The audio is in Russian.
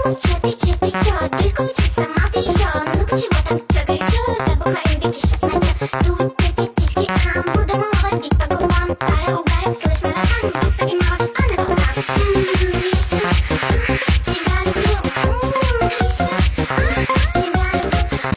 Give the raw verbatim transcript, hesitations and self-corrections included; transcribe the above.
Чё ты, чё ты, чё? Ты крутись сама ты ещё. Ну-ка чего так, чё горячо? Забухаем, беги щас ночью. Тут эти птички, ам, будем ловить по губам. Пара угаров, слышь, мелохан.